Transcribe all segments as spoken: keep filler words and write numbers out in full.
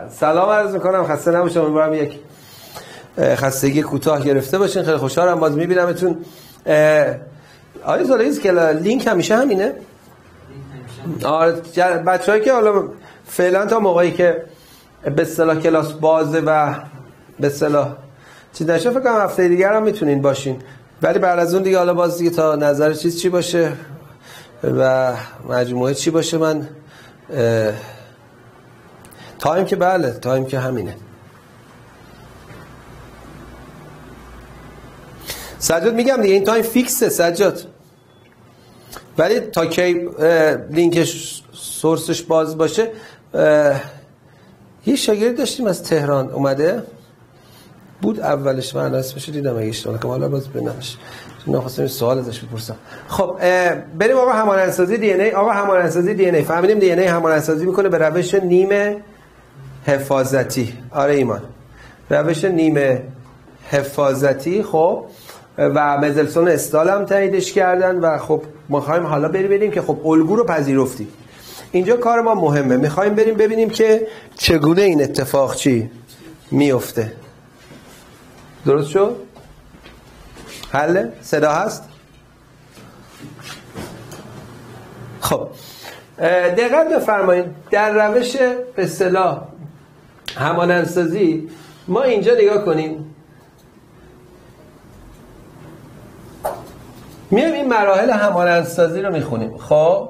سلام عرض میکنم، خسته نباشید. امیدوارم یک خستگی کوتاه گرفته باشین. خیلی خوشحالم باز میبینمتون. آره زالایز که لینک همیشه همینه. آره بچه‌هایی که حالا فعلا تا موقعی که به اصطلاح کلاس بازه و به اصطلاح چیز نشه، فکر کنم هفته دیگر هم میتونین باشین، ولی بعد از اون دیگه حالا باز دیگه تا نظر چیز چی باشه و مجموعه چی باشه. من تایم که بله تایم که همینه. سجاد میگم دیگه این تایم فیکسه سجاد، ولی تا کی لینکش سورسش باز باشه. یه شاگرد داشتیم از تهران اومده بود اولش، من اسمش دیدم اگه اشتباه نکنم، حالا باز ببینمش، نخواستم سوال ازش بپرسم. خب بریم آقا همانندسازی دی ان ای. آقا همانندسازی دی ان ای فهمیدیم دی ان ای همانندسازی میکنه به روش نیمه حفاظتی. آره ایمان، روش نیمه حفاظتی. خب و مزلسون استال هم تاییدش کردن و خب ما خواهیم حالا بریم ببینیم که خب الگو رو پذیرفتی. اینجا کار ما مهمه، میخوایم بریم ببینیم که چگونه این اتفاق چی میفته. درست شد؟ حله؟ صدا هست؟ خب دقت بفرمایید، در روش به اصطلاح همانندسازی ما اینجا نگاه کنیم، میایم این مراحل همانندسازی رو میخونیم. خب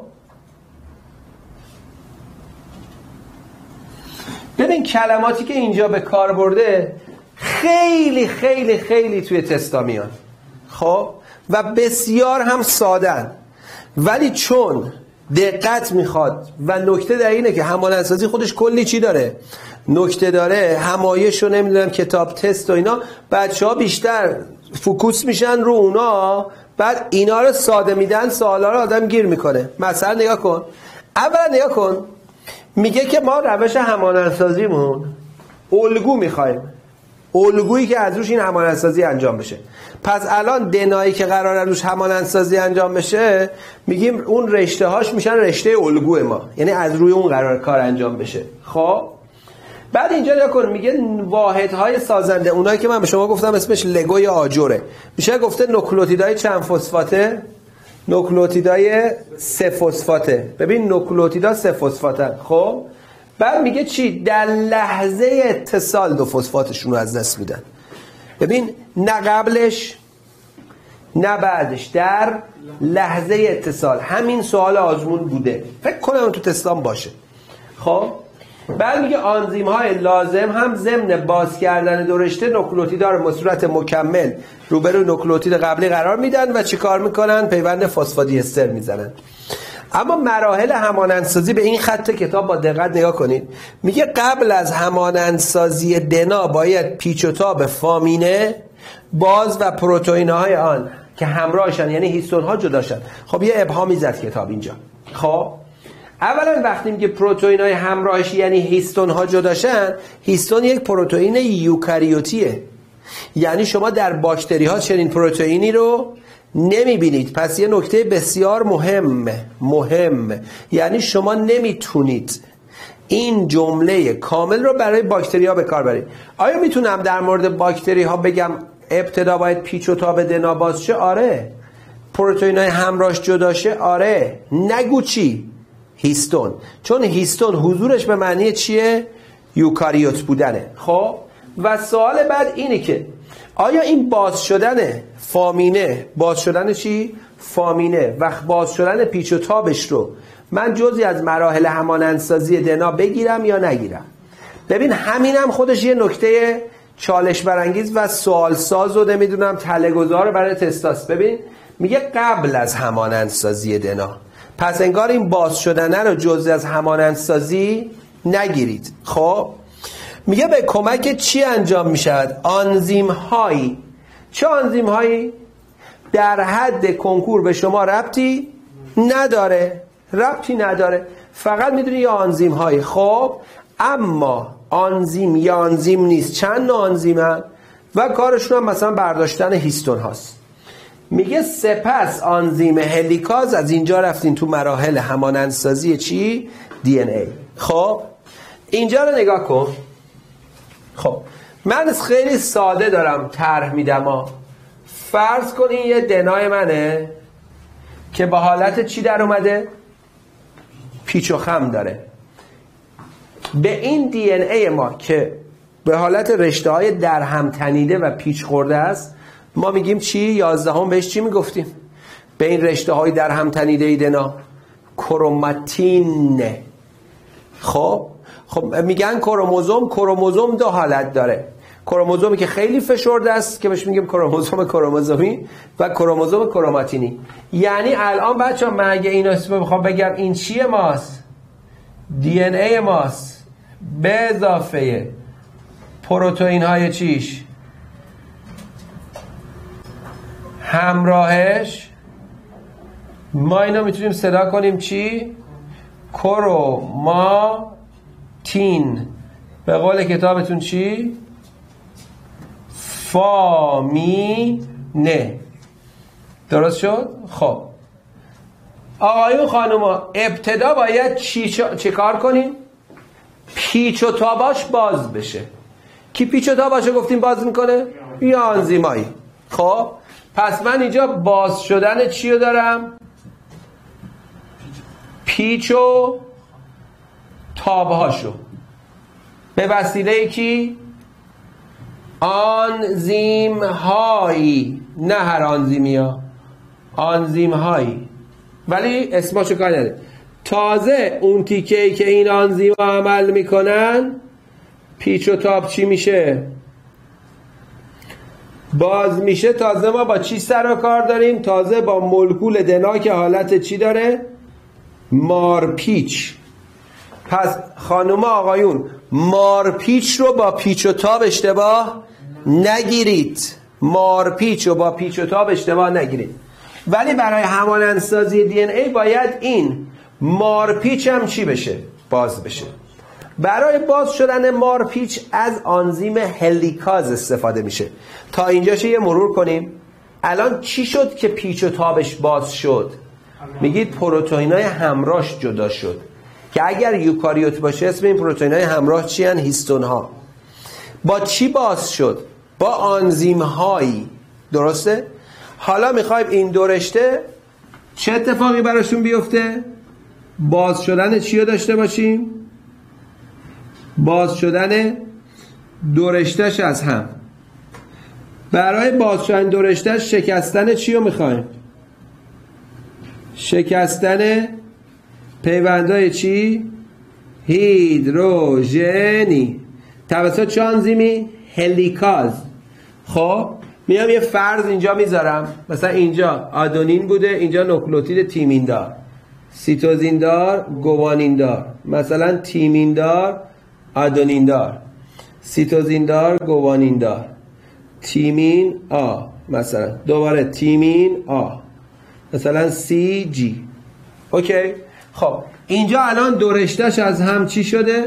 ببین کلماتی که اینجا به کار برده خیلی خیلی خیلی توی تستا میان، خب و بسیار هم سادن، ولی چون دقت میخواد و نکته در اینه که همانندسازی خودش کلی چی داره، نکته داره، همایش و نمیدونم کتاب تست و اینا، بچه ها بیشتر فوکوس میشن رو اونا، بعد اینا رو ساده میدن، سوالا رو آدم گیر میکنه. مثلا نگاه کن، اولا نگاه کن، میگه که ما روش همانندسازیمون الگو میخوایم، الگویی که از روش این همانندسازی انجام بشه. پس الان دنایی که قراره روش همانندسازی انجام بشه، میگیم اون رشته هاش میشن رشته الگوی ما، یعنی از روی اون قرار کار انجام بشه. خب بعد اینجا نگاه کن، میگه واحدهای سازنده، اونایی که من به شما گفتم اسمش لگو یا آجره، میشه گفته نوکلئوتیدهای چند فسفاته؟ نوکلئوتیدهای سه فسفاته. ببین نوکلئوتیدها سه فسفاتن. خب بعد میگه چی؟ در لحظه اتصال دو فسفاتشون رو از دست میدن. ببین نه قبلش نه بعدش، در لحظه اتصال. همین سوال آزمون بوده، فکر کنم تو تستام باشه. خب بعد میگه آنزیم های لازم هم ضمن باز کردن دو رشته نوکلئوتیدها رو به صورت مکمل روبروی نوکلئوتید قبلی قرار میدن و چیکار میکنن؟ پیوند فسفودی استر میزنن. اما مراحل همانندسازی به این خط کتاب با دقت نگاه کنید، میگه قبل از همانندسازی دنا باید پیچ و تاب فامینه، باز و پروتئین های آن که همراهشن یعنی هیستون ها جداشن. خب یه ابهامی زد کتاب اینجا. خب اولا وقتی میگه پروتئین های همراهش یعنی هیستون ها جداشن، هیستون یک پروتئین یوکاریوتیه، یعنی شما در باکتری ها چنین پروتئینی رو نمیبینید. پس یه نکته بسیار مهم مهم یعنی شما نمیتونید این جمله کامل رو برای باکتری ها به کار برید. آیا میتونم در مورد باکتری ها بگم ابتدا باید پیچ و تاب دنا باز شه؟ آره. پروتئین های همراهش جدا شه؟ آره. نگو چی؟ هیستون. چون هیستون حضورش به معنی چیه؟ یوکاریوت بودنه. خب و سوال بعد اینه که آیا این باز شدن فامینه، باز شدن چی؟ فامینه و باز شدن پیچ و تابش رو من جزئی از مراحل همانندسازی دنا بگیرم یا نگیرم؟ ببین همینم خودش یه نکته چالش برانگیز و سوال ساز و نمیدونم تله‌گذار برای تستاست. ببین میگه قبل از همانندسازی دنا، پس انگار این باز شدنه رو جزئی از همانندسازی نگیرید. خب میگه به کمک چی انجام میشود؟ آنزیم هایی. چه آنزیم هایی؟ در حد کنکور به شما ربطی نداره، ربطی نداره، فقط میدونی یه آنزیم هایی. خب اما آنزیم یا آنزیم نیست، چند نوع آنزیمن و کارشون هم مثلا برداشتن هیستون هاست. میگه سپس آنزیم هلیکاز، از اینجا رفتین تو مراحل همانندسازی چی؟ دی ان ای. خب اینجا رو نگاه کن. خب من خیلی ساده دارم طرح میدم ها. فرض کن این یه دنای منه که با حالت چی در اومده؟ پیچ و خم داره. به این دی ان ای ما که به حالت رشته های در هم تنیده و پیچ خورده است ما میگیم چی؟ یازدهم بهش چی میگفتیم؟ به این رشته های در هم تنیده ای دنا کروماتین. خب خب میگن کروموزوم کروموزوم دو حالت داره. کروموزومی که خیلی فشرده است که بهش میگیم کروموزوم کروموزومی و کروموزوم کروماتینی. یعنی الان بچه ها من اگه این اسم بخوام بگم این چیه ماست؟ دی ان ای ماست به اضافه پروتئین های چیش همراهش، ما اینا میتونیم صدا کنیم چی؟ کروماتین. به قول کتابتون چی؟ فامینه. درست شد؟ خب آقایون خانوما ابتدا باید چی, چی کار کنیم؟ پیچ و تاباش باز بشه. کی پیچ و تاباشو گفتیم باز میکنه؟ یا آنزیمایی. خب پس من اینجا باز شدن چی رو دارم؟ پیچ و تابهاشو به وسیله کی؟ آنزیم هایی، نه هر آنزیمی ها، آنزیم هایی، ولی اسماشو کار نداره. تازه اون تیکه‌ای که این آنزیم ها عمل میکنن پیچ و تاب چی میشه؟ باز میشه. تازه ما با چی سر و کار داریم؟ تازه با مولکول دنا که حالت چی داره؟ مارپیچ. پس خانوما آقایون مارپیچ رو با پیچ و تاب اشتباه نگیرید. مارپیچ رو با پیچ و تاب اشتباه نگیرید. ولی برای همانندسازی دی ان ای باید این مارپیچ هم چی بشه؟ باز بشه. برای باز شدن مارپیچ از آنزیم هلیکاز استفاده میشه. تا اینجاش یه مرور کنیم. الان چی شد که پیچ و تابش باز شد؟ میگید پروتئینای همراهش جدا شد که اگر یوکاریوت باشه اسم این پروتئینای همراه چی هن؟ هیستون ها. با چی باز شد؟ با آنزیم هایی. درسته؟ حالا میخوایم این دو رشته چه اتفاقی براشون بیفته؟ باز شدن چی رو داشته باشیم؟ باز شدن دو رشتهش از هم. برای باز شدن دو رشتهش شکستن چی رو میخوایم؟ شکستن پیوندهای چی؟ هیدروژنی توسط چه آنزیمی؟ هلیکاز. خب میام یه فرض اینجا میذارم، مثلا اینجا آدونین بوده، اینجا نوکلئوتید تیمین دار، سیتوزین دار، گوانین دار، مثلا تیمین دار، آدونین دار، سیتوزین دار، گوانین دار، تیمین آ، مثلا دوباره تیمین آ، مثلا سی جی. اوکی. خب اینجا الان دو رشتهش از هم چی شده؟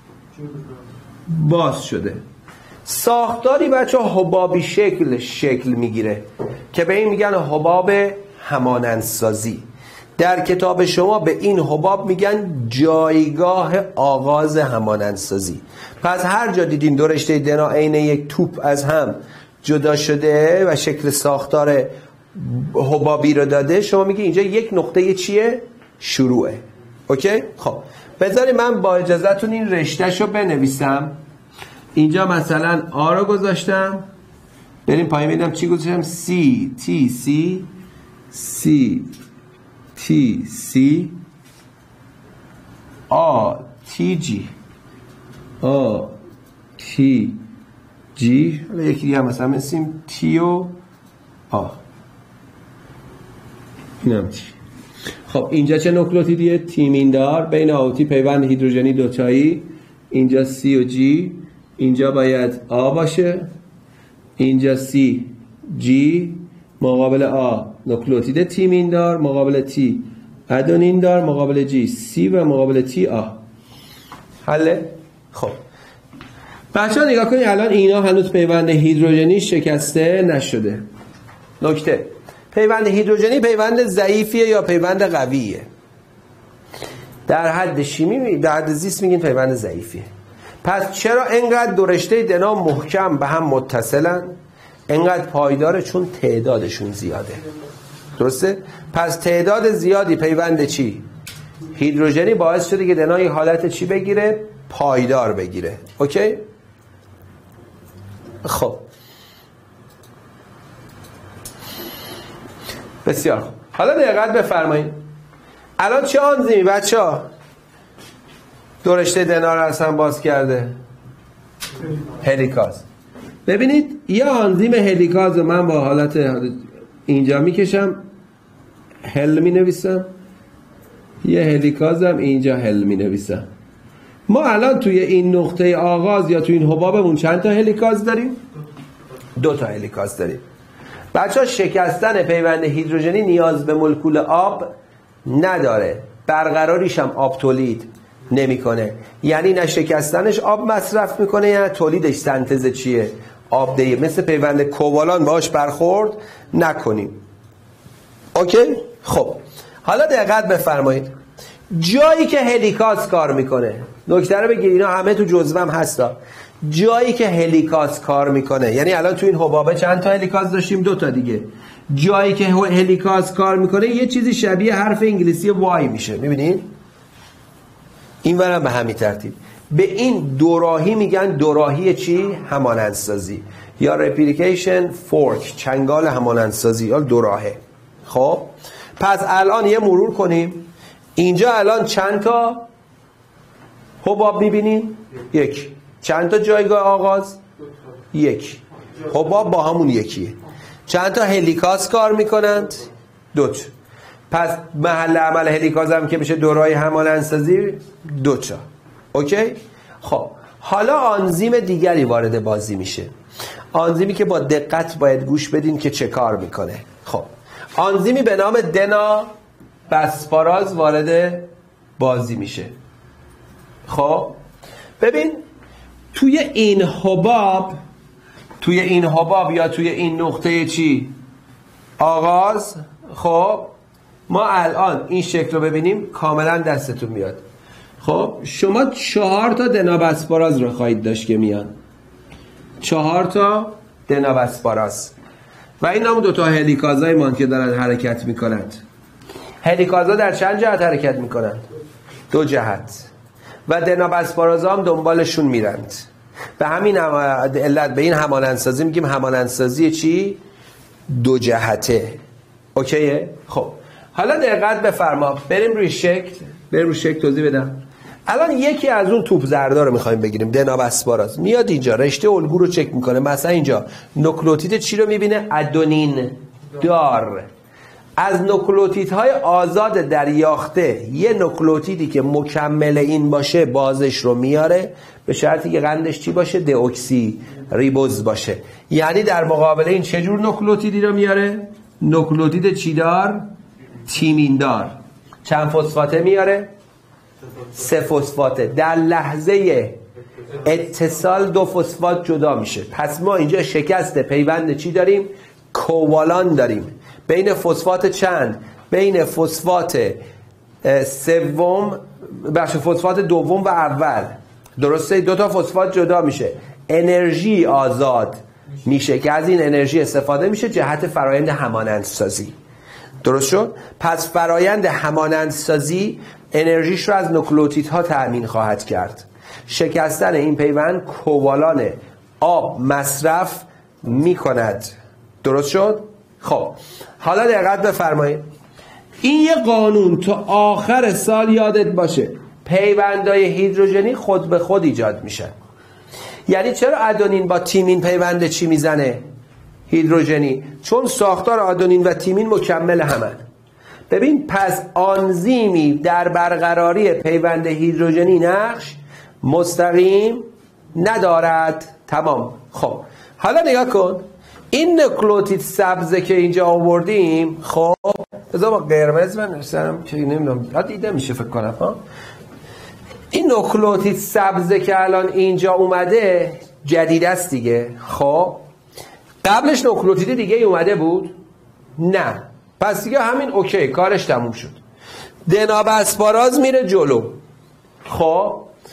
باز شده. ساختاری بچه حبابی شکل شکل میگیره که به این میگن حباب همانندسازی. در کتاب شما به این حباب میگن جایگاه آغاز همانندسازی. پس هر جا دیدین دو رشته دنا عین یک توپ از هم جدا شده و شکل ساختار حبابی رو داده، شما میگی اینجا یک نقطه چیه؟ شروعه. اوکی؟ خب بذاری من با اجازهتون این رشتهشو بنویسم. اینجا مثلا آ رو گذاشتم، بریم پایین میدم چی گذاشتم؟ سی تی سی سی تی سی آ تی جی آ تی جی. حالا یکی دیگه مثلا مثیم تی و آ. اینم چی؟ خب اینجا چه نوکلئوتیدیه؟ تیمین دار، بین آوتی پیوند هیدروژنی دوتایی. اینجا سی و جی، اینجا باید آ باشه، اینجا سی جی، مقابل آ نوکلئوتید تیمین دار، مقابل تی ادونین دار، مقابل جی سی و مقابل تی آ. حله؟ خب بچه ها نگاه کنید، الان اینا هنوز پیوند هیدروژنی شکسته نشده. نکته: پیوند هیدروژنی پیوند ضعیفیه یا پیوند قویه؟ در حد شیمی، در حد زیست میگین پیوند ضعیفیه. پس چرا انقدر دو رشته دنا محکم به هم متصلن؟ انقدر پایداره چون تعدادشون زیاده. درسته؟ پس تعداد زیادی پیوند چی؟ هیدروژنی باعث شده که دنا یه حالت چی بگیره؟ پایدار بگیره. اوکی؟ خب بسیار خوب. حالا دقت بفرمایید الان چه آنزیمی بچه ها دو رشته دنا رو اصلا باز کرده؟ هلیکاز. ببینید یه آنزیم هلیکاز رو من با حالت اینجا میکشم، هل می نویسم، یه هلیکازم اینجا هل می نویسم. ما الان توی این نقطه آغاز یا توی این حبابمون چند تا هلیکاز داریم؟ دو تا هلیکاز داریم. بچه ها شکستن پیوند هیدروژنی نیاز به مولکول آب نداره، برقراریش هم آب تولید نمیکنه. یعنی نه شکستنش آب مصرف میکنه یا تولیدش سنتز چیه؟ آب دیه. مثل پیوند کووالان باهاش برخورد نکنیم. اوکی؟ خب حالا دقت بفرمایید جایی که هلیکاز کار میکنه، نکته رو بگیر اینا همه تو جزوم هستا. جایی که هلیکاز کار میکنه، یعنی الان تو این حبابه چند تا هلیکاز داشتیم؟ دو تا دیگه. جایی که هلیکاز کار میکنه یه چیزی شبیه حرف انگلیسی وای میشه. میبینید؟ این ورم به همین ترتیب. به این دوراهی میگن دوراهی چی؟ همانندسازی یا رپلیکیشن فورک، چنگال همانندسازی یا دوراهه. خب پس الان یه مرور کنیم. اینجا الان چند تا حباب میبینیم؟ یک. چند تا جایگاه آغاز؟ یک. حباب با همون یکیه. چند تا هلیکاز کار میکنند؟ دوت. پس محل عمل هلیکاز هم که میشه دورای همانندسازی دوتا. اوکی؟ خب حالا آنزیم دیگری وارد بازی میشه، آنزیمی که با دقت باید گوش بدین که چه کار میکنه. خب آنزیمی به نام دنا بسپاراز وارد بازی میشه. خب ببین توی این حباب توی این حباب یا توی این نقطه چی؟ آغاز. خب ما الان این شکل رو ببینیم کاملا دستتون میاد. خب شما چهار تا دنا بسپاراز رو خواهید داشت که میان، چهار تا دنا بسپاراز و این هم دوتا هلیکازای مان که دارن حرکت میکنند. هلیکازا در چند جهت حرکت میکنند؟ دو جهت. و دنا بسپارازا هم دنبالشون میرند. به همین علت به این همانندسازی میگیم همانندسازی چی؟ دو جهته. اوکیه؟ خب حالا دقت بفرما، بریم روی شکل، بریم روی شکل توضیح بدم. الان یکی از اون توپ زردا رو میخوایم بگیریم، دنا بسپاراز میاد اینجا رشته الگو رو چک میکنه. مثلا اینجا نوکلئوتید چی رو میبینه؟ ادونین دار. از نوکلئوتیدهای آزاد دریاخته یه نوکلئوتیدی که مکمل این باشه بازش رو میاره، به شرطی که قندش چی باشه؟ دئوکسی ریبوز باشه. یعنی در مقابل این چه جور نوکلئوتیدی رو میاره؟ نوکلئوتید چی دار؟ تیمین دار. چند فسفاته میاره؟ سه فسفاته. در لحظه اتصال دو فسفات جدا میشه. پس ما اینجا شکست پیوند چی داریم؟ کووالان داریم. بین فسفات چند؟ بین فسفات سوم بخش فسفات دوم و اول. درسته؟ دو تا فسفات جدا میشه، انرژی آزاد میشه که از این انرژی استفاده میشه جهت فرایند همانندسازی. درست شد؟ پس فرایند همانندسازی انرژیش رو از نوکلئوتیدها تأمین خواهد کرد. شکستن این پیوند کووالان آب مصرف میکند. درست شد؟ خب حالا دقت بفرمایید، این یه قانون تا آخر سال یادت باشه، پیوندهای هیدروژنی خود به خود ایجاد میشن. یعنی چرا ادونین با تیمین پیوند چی میزنه؟ هیدروژنی. چون ساختار آدونین و تیمین مکمل همن. ببین پس آنزیمی در برقراری پیوند هیدروژنی نقش مستقیم ندارد. تمام. خب حالا نگاه کن، این نوکلئوتید سبزه که اینجا آوردیم، خب بذار با قرمز بنویسم که نمیدونم دیده میشه فکر کنم ها. این نوکلئوتید سبزه که الان اینجا اومده جدید است دیگه. خب قبلش نوکلئوتید دیگه اومده بود؟ نه. پس دیگه همین اوکی، کارش تموم شد. دنا بسپاراز میره جلو. خب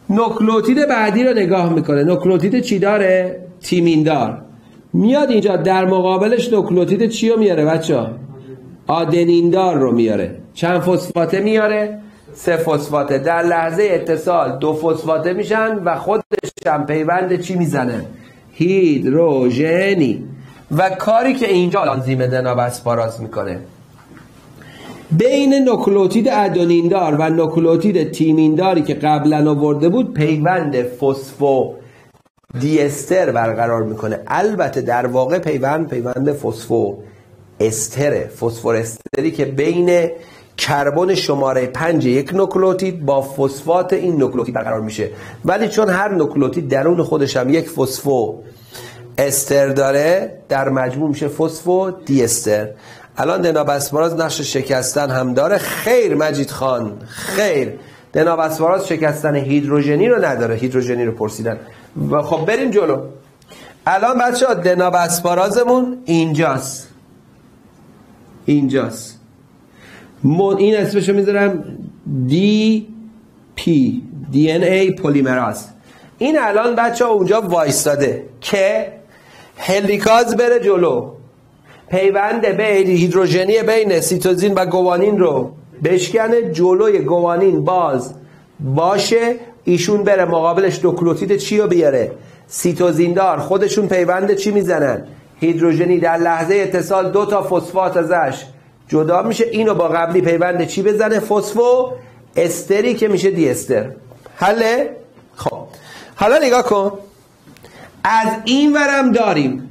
نوکلئوتید بعدی رو نگاه میکنه. نوکلئوتید چی داره؟ تیمیندار. میاد اینجا در مقابلش نوکلئوتید چی رو میاره بچه‌ها؟ آدنیندار رو میاره. چند فسفاته میاره؟ سه فسفاته. در لحظه اتصال دو فسفاته میشن و خودش هم پیوند چی میزنه؟ هیدروژنی. و کاری که اینجا آنزیم دناب اسپاراز میکنه بین نوکلئوتید آدنیندار و نوکلئوتید تیمینداری که قبلا آورده بود پیوند فسفو دی استر برقرار میکنه. البته در واقع پیوند پیوند فسفو استره، فسفور استری که بین کربن شماره پنج یک نوکلئوتید با فسفات این نوکلئوتید برقرار میشه. ولی چون هر نوکلئوتید درون خودش هم یک فسفو استر داره در مجموع میشه فسفو دی استر. الان دناب اسپاراز نقش شکستن هم داره. خیر مجید خان، خیر. دناب اسپاراز شکستن هیدروژنی رو نداره. هیدروژنی رو پرسیدن. و خب بریم جلو. الان بچه‌ها دناب اسپارازمون اینجاست. اینجاست. من این اسمشو میذارم دی پی دی ان ای پلیمراز. این الان بچه‌ها اونجا وایستاده که هلیکاز بره جلو، پیوند بین هیدروژنی بین سیتوزین و گوانین رو بشکنه، جلوی گوانین باز باشه، ایشون بره مقابلش نوکلئوتید چی رو بیاره؟ سیتوزین دار. خودشون پیوند چی میزنن؟ هیدروژنی. در لحظه اتصال دو تا فسفات ازش جدا میشه، اینو با قبلی پیوند چی بزنه؟ فسفو استری که میشه دی استر. حله؟ خب حالا نگاه کن، از این ورم داریم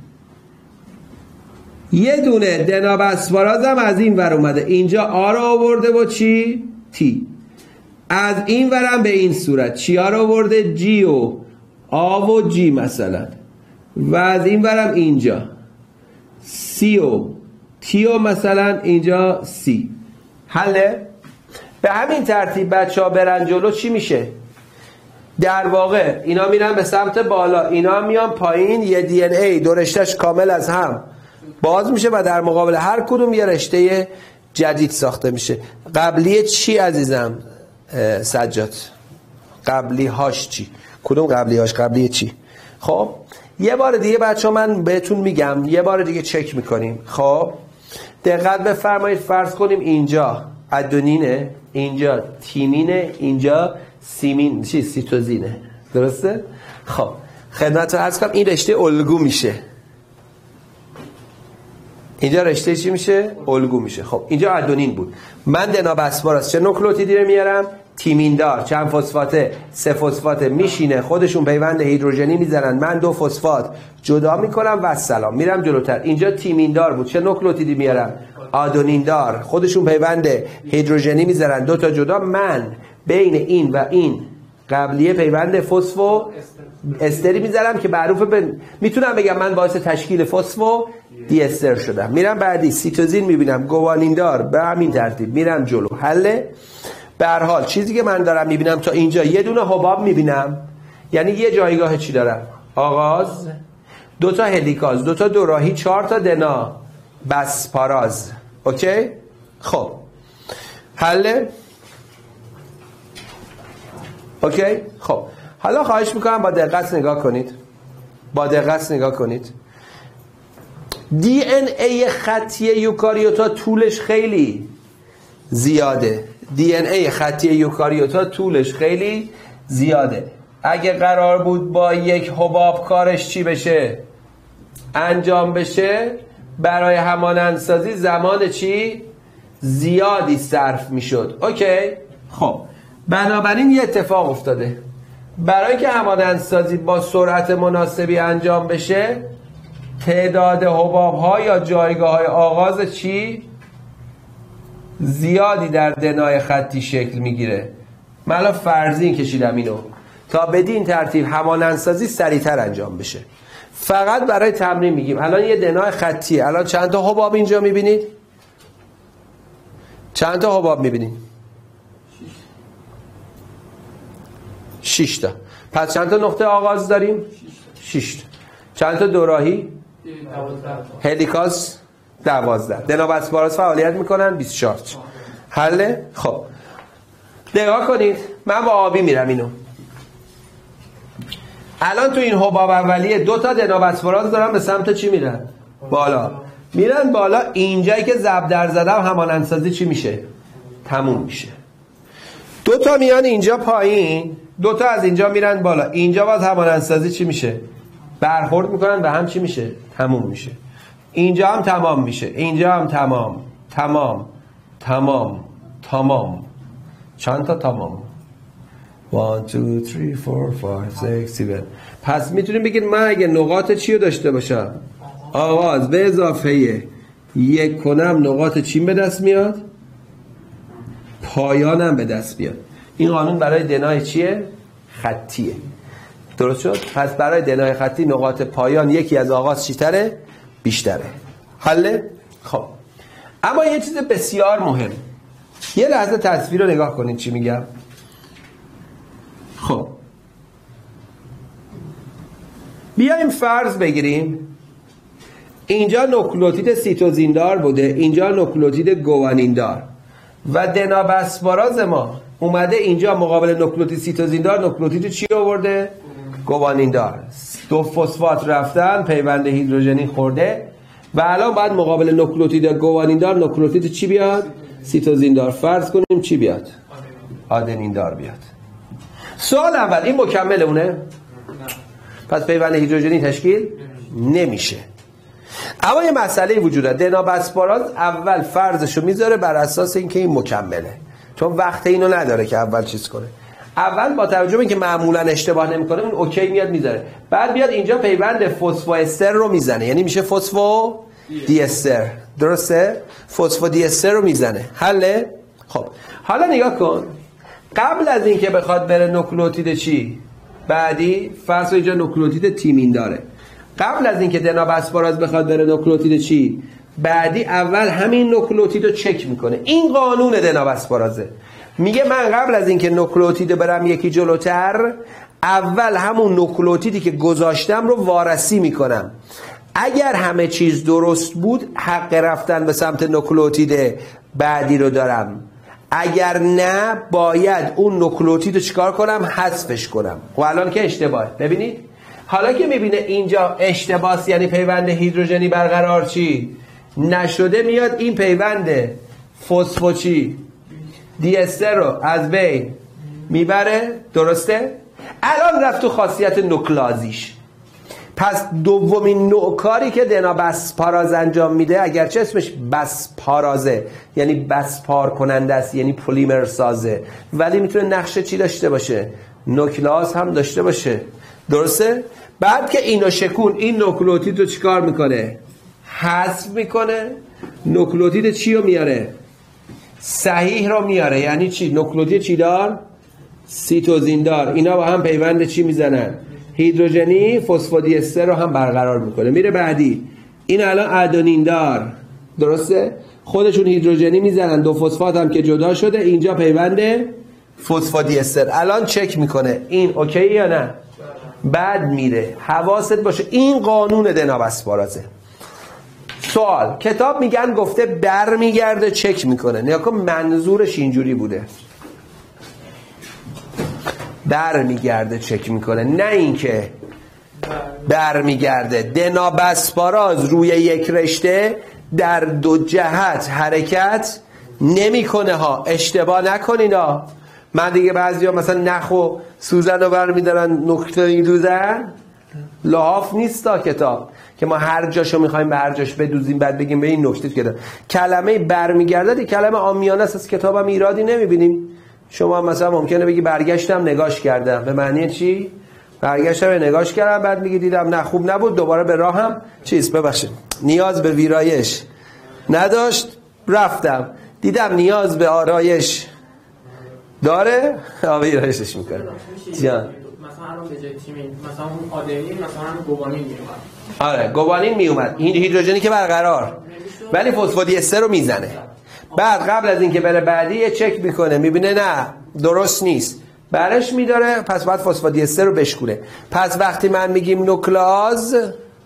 یه دونه دناب اسپاراز هم از این ور اومده، اینجا آ رو آورده با چی؟ تی. از این ورم به این صورت چی ها رو آورده؟ جی و آ و جی مثلا. و از این ورم اینجا سی و تی و مثلا اینجا سی. حله؟ به همین ترتیب بچه ها برن جلو چی میشه؟ در واقع اینا میرن به سمت بالا، اینا میان پایین، یه دی ان ای دو رشتهش کامل از هم باز میشه و در مقابل هر کدوم یه رشته جدید ساخته میشه. قبلی چی عزیزم سجاد؟ قبلی هاش چی؟ کدوم قبلی هاش؟ قبلی چی؟ خب یه بار دیگه بچه ها من بهتون میگم، یه بار دیگه چک میکنیم. خب دقت بفرمایید، فرض کنیم اینجا ادونینه، اینجا تیمینه، اینجا سیمین چی؟ سیتوزینه. درسته؟ خب خدمت رو عرض کنم این رشته الگو میشه. اینجا رشته چی میشه؟ الگو میشه. خب اینجا ادونین بود. من دناب اسپاراز چه نوکلئوتیدی رو میارم؟ تیمیندار. چند فسفاته؟ سه فسفاته. میشینه خودشون پیوند هیدروژنی میزنن، من دو فسفات جدا میکنم و سلام میرم جلوتر. اینجا تیمیندار بود، چه نوکلئوتیدی میارم؟ آدونیندار. خودشون پیوند هیدروژنی میزنن، دو تا جدا. من بین این و این قبلیه پیوند فسفو استری میذارم که معروف به، میتونم بگم من باعث تشکیل فسفو دی استر شدم. میرم بعدی سیتوزین میبینم، گوانیندار، به همین ترتیب میرم جلو. حله؟ به هر حال چیزی که من دارم میبینم تا اینجا یه دونه حباب میبینم، یعنی یه جایگاه چی دارم؟ آغاز، دو تا هلیکاز، دو تا دوراهی، چهار تا دنا بسپاراز. اوکی؟ خب حله؟ اوکی؟ خب حالا خواهش میکنم با دقت نگاه کنید، با دقت نگاه کنید. دی ان ای خطی یوکاریوتا طولش خیلی زیاده. دی ان ای خطی یوکاریوتا طولش خیلی زیاده. اگه قرار بود با یک حباب کارش چی بشه؟ انجام بشه، برای همانندسازی زمان چی؟ زیادی صرف میشد. اوکی؟ خب بنابراین یه اتفاق افتاده. برای که همانندسازی با سرعت مناسبی انجام بشه، تعداد حباب‌ها یا جایگاه‌های آغاز چی؟ زیادی در دنای خطی شکل میگیره. من الان فرضی کشیدم اینو تا بدین ترتیب همانندسازی سریعتر انجام بشه. فقط برای تمرین میگیم. الان یه دنای خطیه. الان چند تا حباب اینجا میبینید؟ چند تا حباب میبینید؟ شش تا. پس چند تا نقطه آغاز داریم؟ شش تا. چند تا دوراهی؟ هلیکاز دوازده. دناب اسپاراز فعالیت میکنن بیست و چهار. حله؟ خب نگاه کنید، من با آبی میرم اینو. الان تو این حباب اولیه دو تا دنابسپاراز دارن به سمت چی میرن؟ بالا میرن بالا. اینجایی که ضرب در زدم همانندسازی چی میشه؟ تموم میشه. دو تا میان اینجا پایین، دو تا از اینجا میرن بالا. اینجا باز همانندسازی چی میشه؟ برخورد میکنن و هم چی میشه؟ تموم میشه. اینجا هم تمام میشه، اینجا هم تمام تمام تمام تمام. چند تا تمام؟ one, two, three, four, five, six, seven. پس میتونیم بگید من اگه نقاط چی رو داشته باشم؟ آغاز به اضافه یک کنم نقاط چی به دست میاد؟ پایانم به دست بیاد. این قانون برای دنای چیه؟ خطیه. درست شد؟ پس برای دنای خطی نقاط پایان یکی از آغاز چیتره؟ بیشتره. حله؟ خب اما یه چیز بسیار مهم، یه لحظه تصویر رو نگاه کنید چی میگم. خب بیایم فرض بگیریم اینجا نوکلئوتید سیتوزیندار بوده، اینجا نوکلئوتید گوانیندار و دنابسپاراز ما اومده اینجا مقابل نوکلئوتید سیتوزیندار نوکلئوتید چی آورده؟ گوانیندار. دو فسفات رفتن، پیوند هیدروژنی خورده و الان باید مقابل نوکلئوتید گوانیندار نوکلئوتید چی بیاد؟ سیتوزیندار. فرض کنیم چی بیاد؟ آدنیندار بیاد. سوال اول این مکمل اونه؟ پس پیوند هیدروژنی تشکیل نمیشه. اما یه مسئله وجود داره. دنابسپاراز اول فرضشو میذاره بر اساس اینکه این مکمله، چون وقت اینو نداره که اول چیز کنه. اول با توجه به اینکه معمولا اشتباه نمیکنه اون اوکی میاد میذاره، بعد بیاد اینجا پیوند فسفواستر رو میزنه، یعنی میشه فسفو دی استر. درسته؟ فسفو دی استر رو میزنه. حله؟ خب حالا نگاه کن، قبل از اینکه بخواد بره نوکلئوتید چی بعدی، فرض اینجا نوکلئوتید تیمین داره، قبل از اینکه دنابسپاراز بخواد بره نوکلئوتید چی بعدی، اول همین نوکلئوتید رو چک میکنه. این قانون دنابسپارازه، میگه من قبل از اینکه نوکلئوتید برم یکی جلوتر، اول همون نوکلئوتیدی که گذاشتم رو وارسی میکنم. اگر همه چیز درست بود حق رفتن به سمت نوکلئوتید بعدی رو دارم، اگر نه باید اون نوکلئوتید رو چیکار کنم؟ حذفش کنم. و الان که اشتباه. ببینید حالا که میبینه اینجا اشتباس، یعنی پیوند هیدروژنی برقرار چی نشده، میاد این پیوند فسفو چی دی استر رو از بین میبره. درسته؟ الان رفت تو خاصیت نوکلازیش. پس دومین نوع کاری که دنابسپاراز انجام میده، اگرچه اسمش بسپارازه یعنی بسپار کننده است، یعنی پلیمر سازه، ولی میتونه نقش چی داشته باشه؟ نوکلاز هم داشته باشه. درسته؟ بعد که اینو شکون، این نوکلئوتید رو چیکار میکنه؟ حذف میکنه. نوکلئوتید چی رو میاره؟ صحیح رو میاره. یعنی چی؟ نوکلئوتید چی دار؟ سیتوزیندار. اینا با هم پیوند چی میزنن؟ هیدروژنی. فسفودی استر رو هم برقرار میکنه. میره بعدی، این الان آدنیندار. درسته؟ خودشون هیدروژنی میزنن، دو فسفات هم که جدا شده، اینجا پیوند فسفودی استر. الان چک میکنه این اوکی یا نه؟ بعد میره. حواست باشه این قانون دنابسپارازه. سوال، کتاب میگن گفته بر میگرده چک میکنه. نیا کن منظورش اینجوری بوده، بر میگرده چک میکنه، نه اینکه بر میگرده. دنابسپاراز روی یک رشته در دو جهت حرکت نمیکنه ها، اشتباه نکنین ها. من دیگه بعضی ها مثلا نخ و سوزن رو بر میدارن نکته میدوزن، لحاف نیست تا کتاب که ما هر جاشو میخوایم به هر جاش بدوزیم بعد بگیم به این نکته که کلمه برمیگرده دی کلمه عامیانه است، از کتابم ایرادی نمیبینیم. شما مثلا ممکنه بگی برگشتم نگاش کردم، به معنی چی؟ برگشتم نگاش کردم بعد میگی دیدم نه خوب نبود، دوباره به راهم چیز ببخشید نیاز به ویرایش نداشت، رفتم دیدم نیاز به آرایش داره، ویرایشش میکنه. جان مثلا به جای تیمین مثلا اون آدنین مثلا گوانین میومد. آره گوانین میومد، این هیدروژنی که برقرار، ولی فسفودی استر رو میزنه. بعد قبل از اینکه بره بعدی یه چک میکنه، میبینه نه درست نیست، برش میداره، پس بعد فسفودی استر رو بشکونه. پس وقتی من میگیم نوکلاز،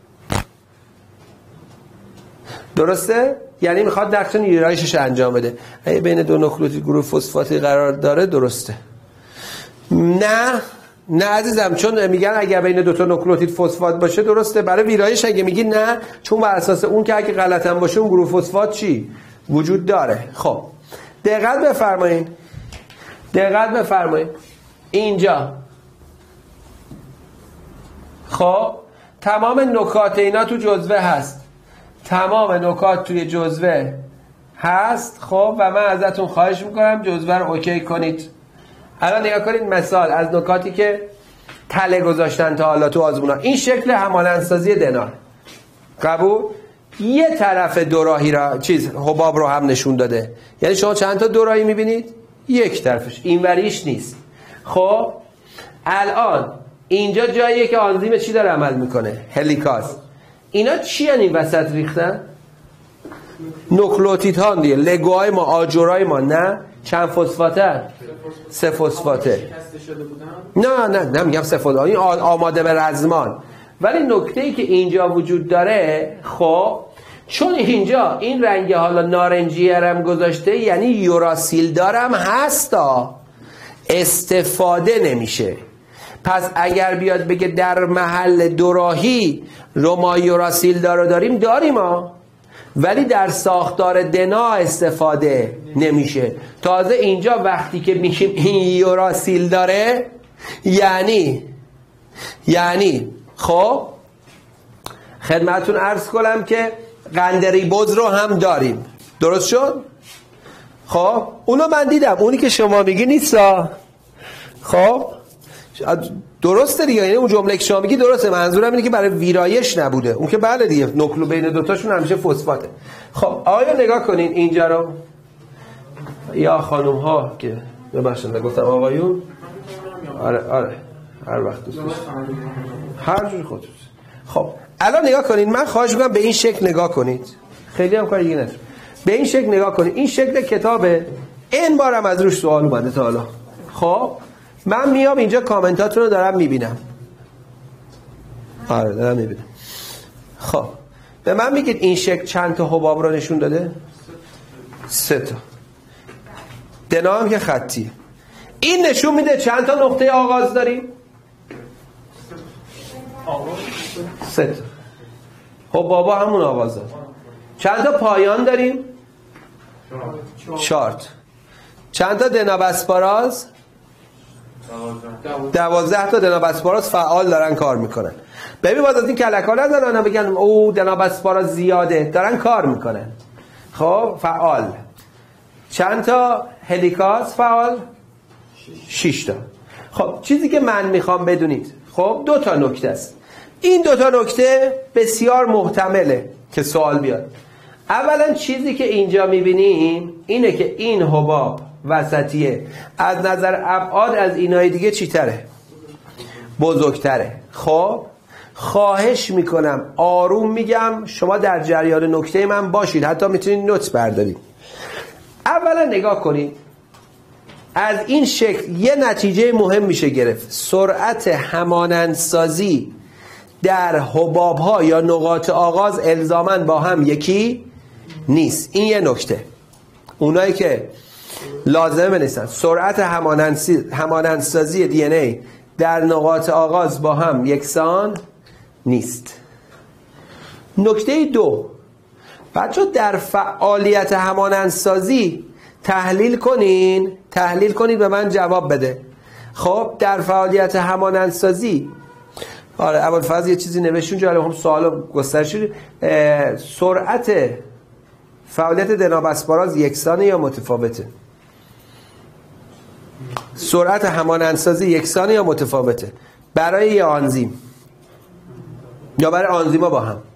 درسته؟ یعنی میخواد نقش ویرایشش انجام بده. اگه بین دو نوکلئوتید گروه فسفاتی قرار داره درسته. نه نه عزیزم، چون میگن اگر بین دو تا نوکلئوتید فسفات باشه درسته. برای ویرایش اگه میگی نه، چون بر اساس اون که اگه غلط هم باشه اون گروه فسفات چی وجود داره. خب دقت بفرمایید، دقت بفرمایید اینجا. خب تمام نکات اینا تو جزوه هست، تمام نکات توی جزوه هست. خب و من ازتون خواهش میکنم جزوه رو اوکی کنید. الان نگاه کنید مثال از نکاتی که تله گذاشتن تا حالا تو آزمونا. این شکل همانندسازی دنا قبول، یه طرف دوراهی را چیز حباب رو هم نشون داده. یعنی شما چند تا دوراهی میبینید؟ یک طرفش، این وریش نیست. خب الان اینجا جاییه که آنزیم چی داره عمل میکنه؟ هلیکاز. اینا چی هن این وسط ریختن؟ نوکلئوتید ها دیگه، لگوهای ما، آجرهای ما. نه چند فسفاته؟ سه فسفاته. نه نه نه میگم سه فسفاته، این آماده به رزمان. ولی نکته ای که اینجا وجود داره، خب چون اینجا این رنگ حالا نارنجی هم گذاشته، یعنی یوراسیل دارم هستا، استفاده نمیشه. پس اگر بیاد بگه در محل دوراهی رو ما یوراسیل دارو داریم، داریم ها، ولی در ساختار دنا استفاده نمیشه. تازه اینجا وقتی که میگیم این یوراسیل داره، یعنی یعنی خب خدمتون عرض کنم که قندریبوز رو هم داریم. درست شد؟ خب اونو من دیدم، اونی که شما میگی نیستا. خب درسته دیگه، یعنی اون جمله که شما میگی درسته، منظورم اینه که برای ویرایش نبوده. اون که بله دیگه، نوکلو بین دوتاشون همیشه فسفاته. خب آیا نگاه کنین اینجا رو، یا خانوم ها که ببخشید نگفتم آقایون. آره آره هر وقت دوست هر جور خودتون. خب الان نگاه کنین، من خواهش میکنم به این شکل نگاه کنید، خیلی هم کار دیگه نداره. به این شکل نگاه کنید، این شکل کتابه، این بارم از روش سوال اومده تا حالا. خب من میام اینجا کامنتاتون رو دارم میبینم. آره دارم میبینم. خب به من میگید این شکل چند تا حباب رو نشون داده؟ سه تا. دنا هم که خطی. این نشون میده چند تا نقطه آغاز داریم؟ سه تا. حبابا همون آغاز داریم. چند تا پایان داریم؟ چهار تا. چند تا دنا بسپاراز؟ دوازده تا دنا بسپاراز فعال دارن کار میکنن. ببین باز از این کلکا نزنن بگن او دنا بسپاراز زیاده، دارن کار میکنن. خب فعال. چند تا هلیکاز فعال؟ شش تا. خب چیزی که من میخوام بدونید، خب دو تا نکته است. این دو تا نکته بسیار محتمله که سوال بیاد. اولا چیزی که اینجا میبینیم اینه که این حباب وسطیه از نظر ابعاد از اینای دیگه چی تره؟ بزرگتره. خب خواهش میکنم آروم میگم، شما در جریان نکته من باشید، حتی میتونید نوت بردارید. اولا نگاه کنید، از این شکل یه نتیجه مهم میشه گرفت. سرعت همانندسازی در حباب ها یا نقاط آغاز الزاماً با هم یکی نیست. این یه نکته. اونایی که لازمه نیستن، سرعت همانندسازی دی ان ای در نقاط آغاز با هم یکسان نیست. نکته دو، بچه در فعالیت همانندسازی تحلیل کنین، تحلیل کنید به من جواب بده. خب در فعالیت همانندسازی، آره ابوالفضل یه چیزی نوشتون جالب، هم سوال گسترش شد. سرعت فعالیت دنابسپاراز یکسانه یا متفاوته؟ سرعت همانندسازی یکسانه یا متفاوته برای یه آنزیم یا برای آنزیما با هم؟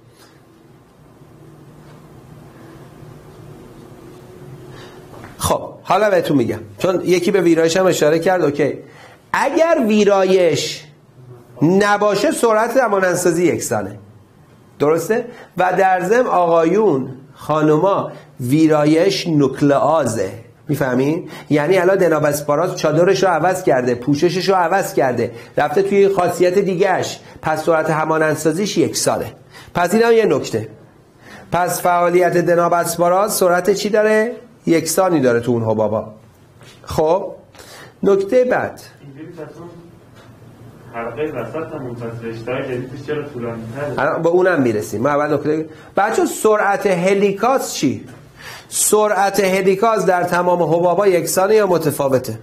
خب حالا بهتون میگم، چون یکی به ویرایش هم اشاره کرد. اوکی، اگر ویرایش نباشه سرعت همانندسازی یکسانه، درسته؟ و در ضمن آقایون خانوما ویرایش نوکلئازه، میفهمین؟ یعنی الان دنابسپاراز چادرش رو عوض کرده، پوششش رو عوض کرده، رفته توی خاصیت دیگهش، پس سرعت همانندسازیش یکسانه. پس این هم یه نکته. پس فعالیت دنابسپاراز سرعت چی داره؟ یکسانی داره تو اون حبابا. خب نکته بعد، حلقه وسط همون پس رشته‌های جدیدش چرا طولانی تره؟ با اونم میرسیم. ما اول نکته بچه سرعت هلیکاز چی؟ سرعت هلیکاز در تمام حبابا یکسانه یا متفاوته؟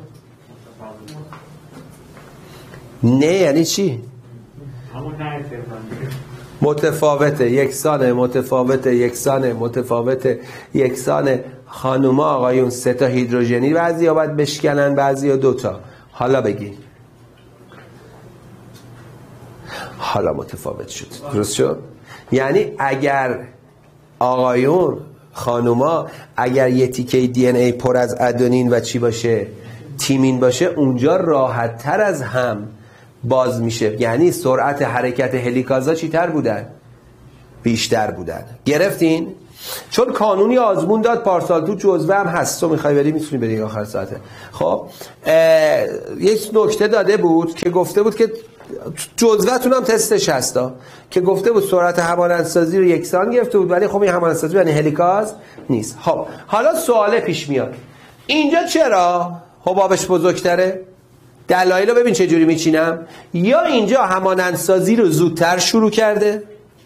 نه یعنی چی؟ همون نه متفاوته، یکسانه، متفاوته، یکسانه، متفاوته، یکسانه. خانوما آقایون سه تا هیدروژنی بعضیا باید بشکنن، بعضیا دوتا. حالا بگی حالا متفاوت شد. درست شد؟ یعنی اگر آقایون خانوما اگر یه تیکه دی ان ای پر از ادونین و چی باشه تیمین باشه اونجا راحت تر از هم باز میشه. یعنی سرعت حرکت هلیکازا چی تر بودن؟ بیشتر بودن. گرفتین؟ چون قانونی آزمون داد پارسال تو جزوه هم هست، تو میخوای بری میتونی بری آخر ساعته. خب یک نکته داده بود که گفته بود که جزوه‌تون هم تستش هستا که گفته بود سرعت همانندسازی رو یکسان گرفته بود، ولی خب این همانندسازی یعنی هلیکاز نیست. خب حالا سواله پیش میاد اینجا چرا حبابش بزرگتره؟ دلایل رو ببین چه جوری میچینم. یا اینجا همانندسازی رو زودتر شروع کرده،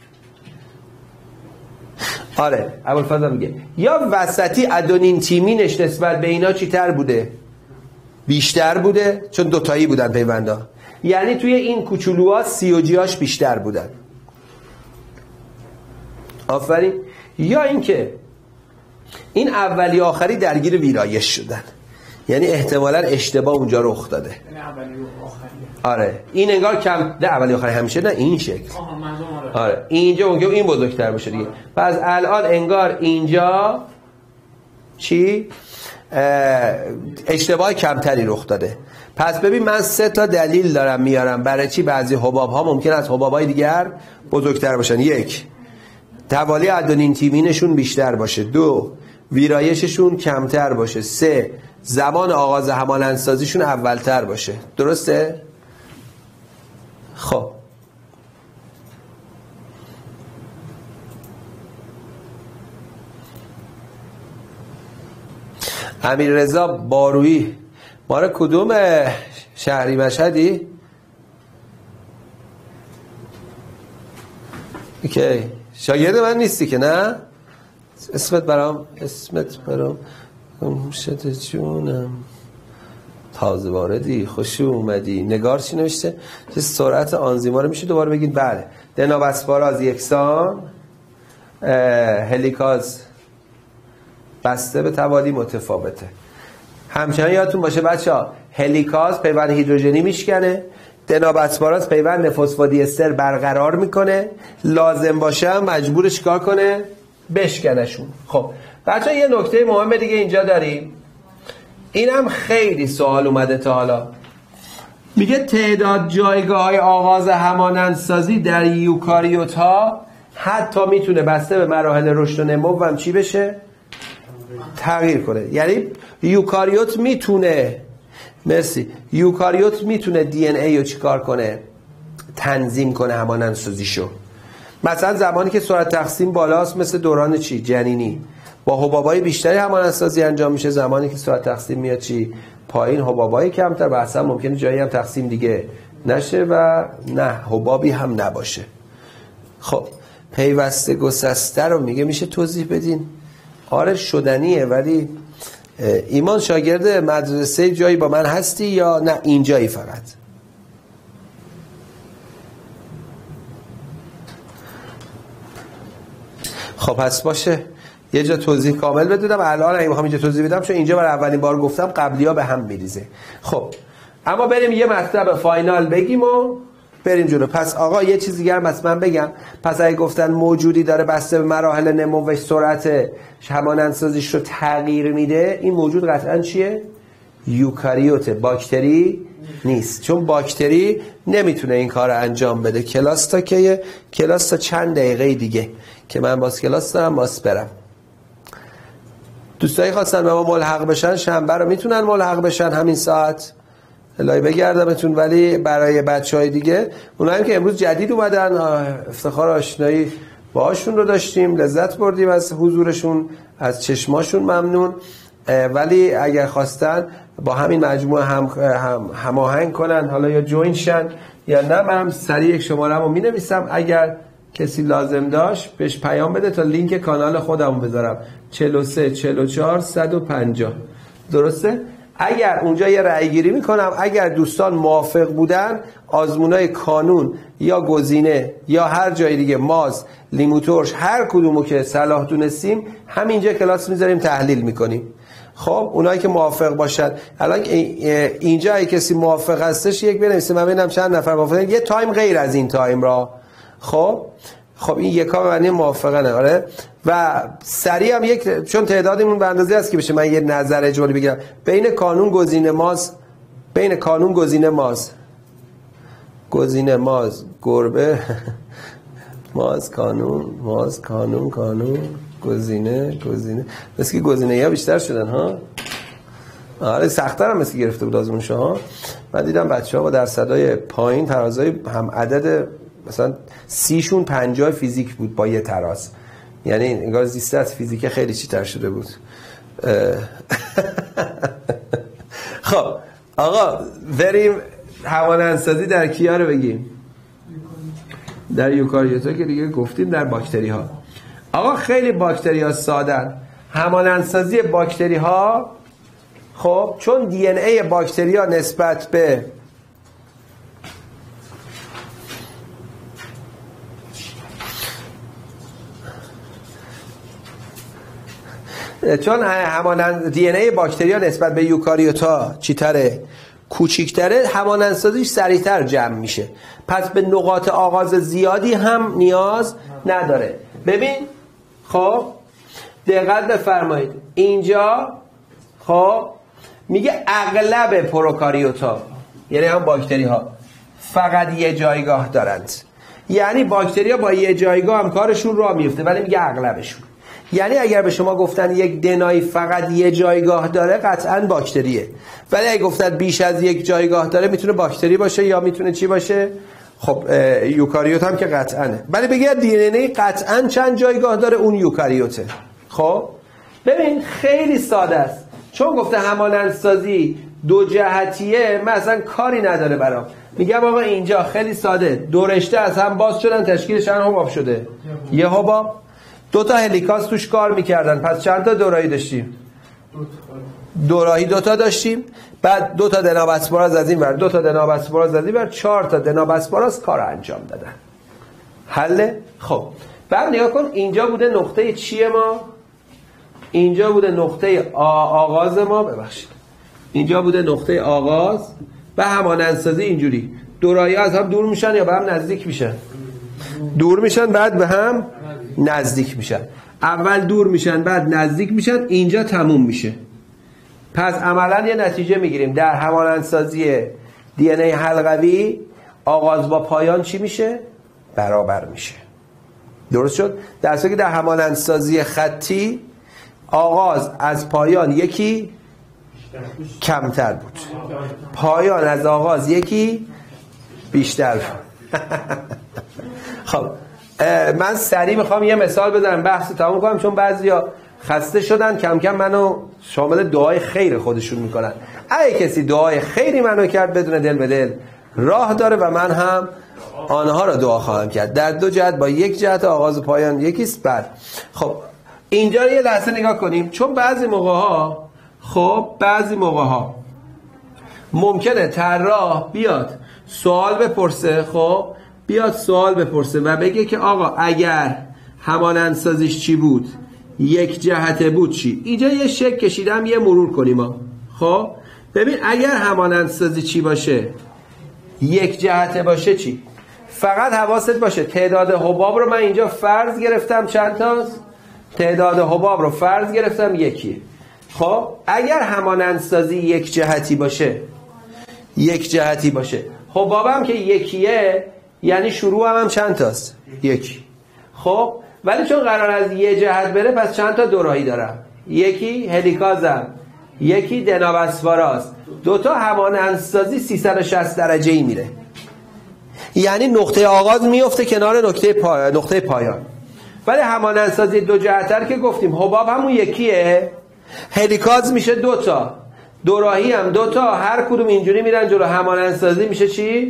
آره ابوالفضل میگه، یا وسطی ادونین تیمینش نسبت به اینا چی تر بوده؟ بیشتر بوده، چون دوتایی بودن پیوندا. یعنی توی این کوچولوها سی و جیاش بیشتر بودن. آفرین. یا اینکه این اولی آخری درگیر ویرایش شدن، یعنی احتمالاً اشتباه اونجا رخ داده. آره این انگار کم نه اولی آخری همیشه نه این شکل. آره اینجا اونجا این بزرگتر باشه دیگه. پس الان انگار اینجا چی؟ اشتباه کمتری رخ داده. پس ببین من سه تا دلیل دارم میارم برای چی بعضی حباب ها ممکن است حباب های دیگر بزرگتر باشن. یک، توالی ادونین تیمینشون بیشتر باشه. دو، ویرایششون کمتر باشه. سه، زمان آغاز همانندسازیشون اولتر باشه. درسته؟ خب امیر رضا بارویی ماره کدوم شهری مشهدی؟ اوکی شاگرد من نیستی که نه؟ اسمت برام اسمت برام شد جونم تازه واردی خوش اومدی. نگار چی نوشته؟ چه سرعت آنزیما رو میشه دوباره بگید؟ بله دناب اسپاراز یکسان، هلیکاز بسته به توالی متفاوته. همچنان یادتون باشه بچه ها هلیکاز پیوند هیدروژنی میشکنه، دناب اسپاراز پیوند فسفودی استر برقرار میکنه، لازم باشه مجبور چیکار کنه؟ بشکنشون. خب بچه ها یه نکته مهم دیگه اینجا داریم، اینم خیلی سوال اومده تا حالا. میگه تعداد جایگاه های آغاز همانندسازی در یوکاریوت ها حتی میتونه بسته به مراحل رشد و نمو هم چی بشه؟ تغییر کنه. یعنی یوکاریوت میتونه مرسی یوکاریوت میتونه دی ان ای رو چیکار کنه؟ تنظیم کنه همانندسازیشو. مثلا زمانی که سرعت تقسیم بالاست مثل دوران چی؟ جنینی، با حبابای بیشتری همانندسازی انجام میشه. زمانی که سرعت تقسیم میاد چی؟ پایین، حبابای کمتر و اصلا ممکنه جایی هم تقسیم دیگه نشه و نه حبابی هم نباشه. خب پیوسته گسسته رو میگه میشه توضیح بدین؟ آره شدنیه، ولی ایمان شاگرد مدرسه جایی با من هستی یا نه اینجایی فقط؟ خب پس باشه یه جا توضیح کامل بدونم. الان اگه میخوام اینجا توضیح بدم چون اینجا برای اولین بار گفتم قبلی ها به هم میریزه. خب اما بریم یه مطلب فاینال بگیم و بریم جلو. پس آقا یه چیز دیگه هم من بگم، پس اگه گفتن موجودی داره بسته به مراحل نموش سرعت همانندسازیش رو تغییر میده، این موجود قطعا چیه؟ یوکاریوت، باکتری نیست، چون باکتری نمیتونه این کار رو انجام بده. کلاس تا که کلاس تا چند دقیقه دیگه که من باز کلاس دارم باز برم. دوستایی خواستن به ما ملحق بشن شنبه رو میتونن ملحق بشن همین ساعت الهی بگردمتون، ولی برای بچه های دیگه اونایی که امروز جدید اومدن افتخار آشنایی باهاشون رو داشتیم، لذت بردیم از حضورشون، از چشماشون ممنون. ولی اگر خواستن با همین مجموعه هم هماهنگ کنن، حالا یا جوین شن یا نه من سریع یک شماره رو می نویسم، اگر کسی لازم داشت بهش پیام بده تا لینک کانال خودمو بذارم. چهل و سه چهل و چهار صد و پنجاه. درسته؟ اگر اونجا یه رأی گیری میکنم، اگر دوستان موافق بودن آزمونای کانون یا گزینه یا هر جای دیگه، ماز، لیمو ترش، هر کدومو که صلاح دونستیم همینجا کلاس میذاریم تحلیل میکنیم. خب اونایی که موافق باشن، الان اینجا اگه کسی موافق هستش یک بنویسه، من ببینم چند نفر موافقن. یه تایم غیر از این تایم را. خب خب این یکا معنی موافقه. آره. و سریع هم یک، چون تعدادمون به اندازه است که بشه من یه نظر اجمالی بگیرم، بین کانون گزینه ماز، بین کانون گزینه ماز گزینه ماز گربه ماز کانون ماز کانون کانون گزینه گزینه مثل که گزینه ها بیشتر شدن ها. آره سخت‌تر هم مثل گرفته بود آزمونش ها. من دیدم بچه‌ها با درصدای پایین ترازای هم عدد مثلا سیشون پنجاه فیزیک بود با یه تراز، یعنی انگار زیسته از فیزیک خیلی چیتر شده بود. خب آقا بریم حیوانات‌سازی در کیا رو بگیم؟ در یوکاریوتا که دیگه گفتیم، در باکتری ها. آقا خیلی باکتری ها سادن. حیوانات‌سازی باکتری ها، خب چون دی ان ای باکتری ها نسبت به چون همانند دی ان ای باکتری ها نسبت به یوکاریوتا چیتره؟ کوچیکتره. همانندسازیش سریعتر جمع میشه، پس به نقاط آغاز زیادی هم نیاز نداره. ببین خب دقت بفرمایید اینجا خب میگه اغلب پروکاریوتا، یعنی هم باکتری ها فقط یه جایگاه دارند، یعنی باکتری ها با یه جایگاه هم کارشون راه میفته، ولی میگه اغلبشون. یعنی اگر به شما گفتن یک دنایی فقط یه جایگاه داره قطعاً باکتریه، ولی اگه گفتن بیش از یک جایگاه داره میتونه باکتری باشه یا میتونه چی باشه؟ خب یوکاریوت هم که قطعاًه، ولی بگید دی ان ای قطعاً چند جایگاه داره، اون یوکاریوته. خب ببین خیلی ساده است، چون گفته همانندسازی دو جهتیه، من اصلا کاری نداره برام. میگم آقا اینجا خیلی ساده، دو رشته از هم باز شدن، تشکیل چند حباب شده؟ یه حباب. دو تا هلیکاس توش کار میکردن، پس چند تا دوراهی داشتیم؟ دوراهی دو تا داشتیم، بعد دو تا دنابسپاراز از این ور، دو تا دنابسپاراز از این ور، چهار تا دنابسپاراز کار انجام دادن. حله؟ خب بعد نگاه کن اینجا بوده نقطه چیه ما؟ اینجا بوده نقطه آغاز ما، ببخشید اینجا بوده نقطه آغاز. و همانندسازی اینجوری دوراهی از هم دور میشن یا به هم نزدیک میشن؟ دور میشن بعد به هم نزدیک میشن. اول دور میشن بعد نزدیک میشن، اینجا تموم میشه. پس عملا یه نتیجه میگیریم در همانندسازی دی ان ای حلقوی آغاز با پایان چی میشه؟ برابر میشه. درست شد؟ در صورتی که در همانندسازی خطی آغاز از پایان یکی کمتر بود، پایان از آغاز یکی بیشتر بود. خب من سریع میخوام یه مثال بزنم بحث تموم کنم، چون بعضیا خسته شدن کم کم منو شامل دعای خیر خودشون میکنن. اگه کسی دعای خیری منو کرد بدون دل به دل راه داره و من هم آنها را دعا خواهم کرد، در دو جهت، با یک جهت آغاز و پایان یکیست. بعد خب اینجا یه لحظه نگاه کنیم، چون بعضی موقع ها خب بعضی موقع ها ممکنه طراح بیاد سوال بپرسه، خب بیاد سوال بپرسه و بگه که آقا اگر همانندسازیش چی بود، یک جهته بود چی؟ اینجا یه شک کشیدم، یه مرور کنیم ها. خب ببین اگر همانندسازی چی باشه، یک جهته باشه چی؟ فقط حواست باشه تعداد حباب رو من اینجا فرض گرفتم چند تاست؟ تعداد حباب رو فرض گرفتم یکیه. خب اگر همانندسازی یک جهتی باشه، یک جهتی باشه، حبابم که یکیه، یعنی شروع هم, هم چند تاست؟ یکی. خب ولی چون قرار از یه جهت بره، پس چند تا دوراهی دارم؟ یکی هلیکازم، یکی دنابسپاراز، دوتا همانندسازی سیصد و شصت درجه ای میره، یعنی نقطه آغاز میفته کنار نقطه پایان، نقطه پایان. ولی همانندسازی دو جهتر که گفتیم حباب همون یکیه، هلیکاز میشه دوتا، دوراهی هم دوتا، هر کدوم اینجوری میرن جلو، همانندسازی میشه چی؟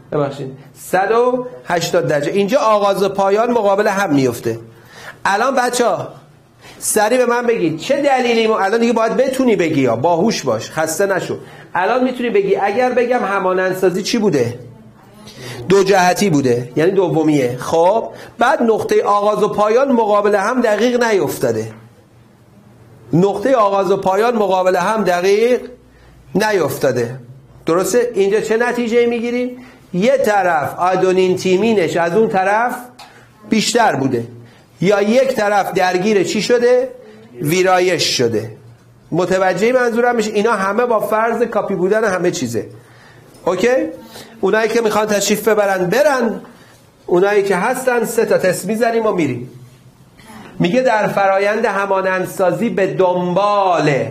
ببخشید صد و هشتاد درجه. اینجا آغاز و پایان مقابل هم میفته. الان بچه‌ها سریع به من بگید چه دلیلی ما الان دیگه باید بتونی بگی، یا باهوش باش، خسته نشو. الان میتونی بگی اگر بگم همانندسازی چی بوده؟ دو جهتی بوده، یعنی دومیه. خب بعد نقطه آغاز و پایان مقابل هم دقیق نیفتاده. نقطه آغاز و پایان مقابل هم دقیق نیفتاده. درسته؟ اینجا چه نتیجه میگیریم؟ یه طرف آدونین تیمینش از اون طرف بیشتر بوده، یا یک طرف درگیر چی شده؟ ویرایش شده. متوجه منظورم میشه؟ اینا همه با فرض کاپی بودن همه چیزه. اوکی؟ اونایی که میخوان تشریف ببرن برن، اونایی که هستن سه تا تست میزنیم و میریم. میگه در فرایند همانندسازی به دنباله،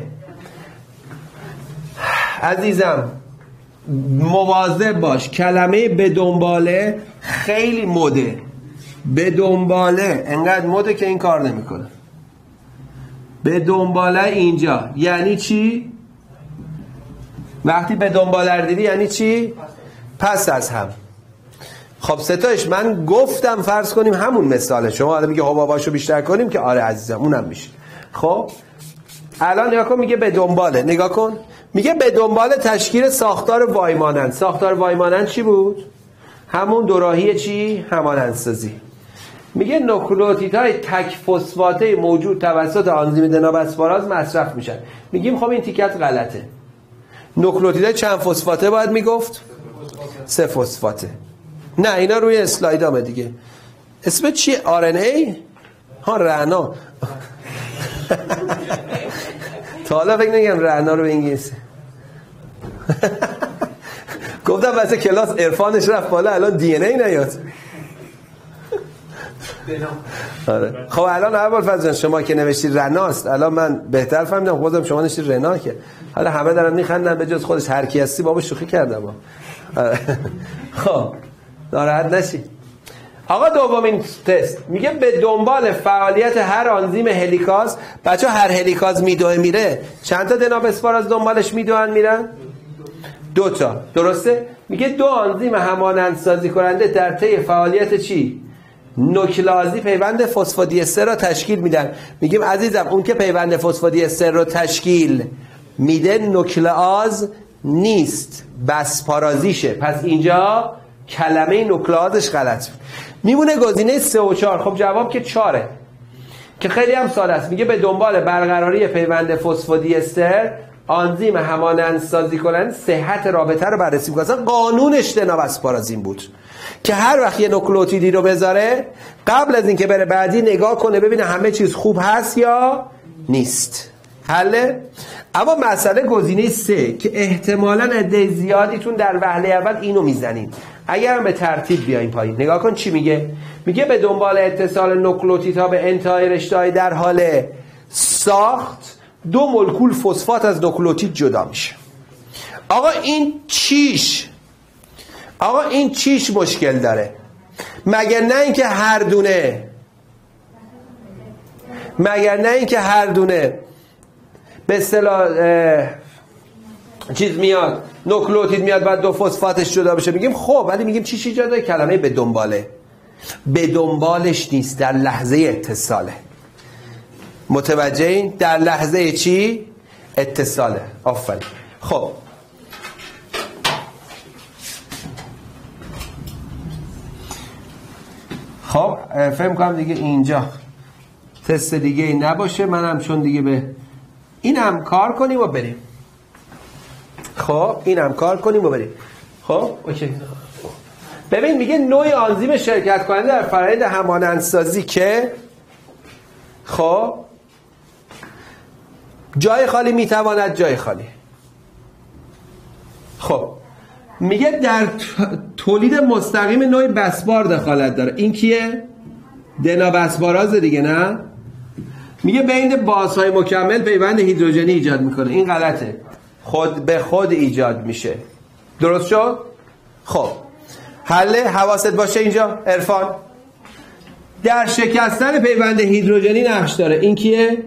عزیزم مواظب باش، کلمه به دنباله خیلی مده. به دنباله انقدر مده که این کار نمیکنه. به دنباله اینجا یعنی چی؟ وقتی به دنباله دیدی یعنی چی؟ پس از هم. خب ستایش من گفتم فرض کنیم همون مثاله. شما حالا میگه حباباشو بیشتر کنیم که آره عزیزم اونم میشه. خب الان نگاه کن، میگه به دنباله، نگاه کن میگه به دنبال تشکیل ساختار وایمانند. ساختار وایمانند چی بود؟ همون دوراهی چی؟ همانندسازی. میگه نوکلئوتیدهای تک فسفاته موجود توسط آنزیم دنابسپاراز مصرف میشن. میگیم خب این تیکت غلطه. نوکلئوتیدهای چند فسفاته باید میگفت؟ سه فسفاته. نه اینا روی اسلایدامه دیگه. اسم چی؟ آر ان ای؟ ها رعنا. تا حالا فکر نگم رعنا رو به انگلیسی. گفتم واسه کلاس عرفانش رفت بالا، الان دی ان ای نیاد. آره. خب الان ابوالفضل شما که نوشتی رناست، الان من بهتر فهمیدم. خودم شما نوشتی رنا، که حالا همه دارن میخندن به جز خودش. هر کی هستی بابا شوخی کردم. خب ناراحت نشی. آقا دومین تست میگه به دنبال فعالیت هر آنزیم هلیکاز. بچه هر هلیکاز میدوه میره، چند تا دنابسپاراز دنبالش میدوهن میرن؟ دو تا. درسته؟ میگه دو آنزیم همانندسازی کننده در طی فعالیت چی؟ نوکلئازی پیوند فسفودیستر را تشکیل میدن. میگیم عزیزم اون که پیوند فسفودیستر رو تشکیل میده نوکلئاز نیست، بسپارازیشه. پس اینجا کلمه نوکلئازش غلط میمونه. گزینه سه و چهار. خب جواب که چاره، که خیلی هم ساده است. میگه به دنبال برقراری پیوند فسفودیستر آنزیم همانندسازی کنند صحت رابطه رو بررسی می‌کنه. اصلا قانونش دنابسپارازین بود که هر وقت یه نوکلئوتیدی رو بذاره قبل از اینکه بره بعدی نگاه کنه ببینه همه چیز خوب هست یا نیست. حله؟ اما مسئله گزینه سه که احتمالاً عده زیادیتون در وهله اول اینو میزنین. اگر هم به ترتیب بیاین پایین نگاه کن چی میگه. میگه به دنبال اتصال نوکلئوتیدها به انتهای رشته‌های در حال ساخت دو مولکول فسفات از نوکلئوتید جدا میشه. آقا این چیش آقا این چیش مشکل داره؟ مگر نه اینکه هر دونه مگر نه اینکه هر دونه به اصطلاح چیز میاد، نوکلئوتید میاد بعد دو فسفاتش جدا بشه. میگیم خب ولی میگیم چی چی جدا؟ کلمه به دنباله. به دنبالش نیست، در لحظه اتصاله. متوجه این؟ در لحظه چی؟ اتصاله. آفرین. خب خب فهم کنم دیگه اینجا تست دیگه ای نباشه. منم چون دیگه به این هم کار کنیم و بریم. خب این هم کار کنیم و بریم. خب اوکی. ببین میگه نوع آنزیم شرکت کننده در فرآیند همانندسازی که خب جای خالی میتواند جای خالی. خب میگه در تولید مستقیم نوع بسپار دخالت داره. این کیه؟ دنابسپاراز دیگه، نه؟ میگه بین بازهای مکمل پیوند هیدروژنی ایجاد میکنه. این غلطه، خود به خود ایجاد میشه. درست شد؟ خب حله حواست باشه اینجا عرفان. در شکستن پیوند هیدروژنی نقش داره. این کیه؟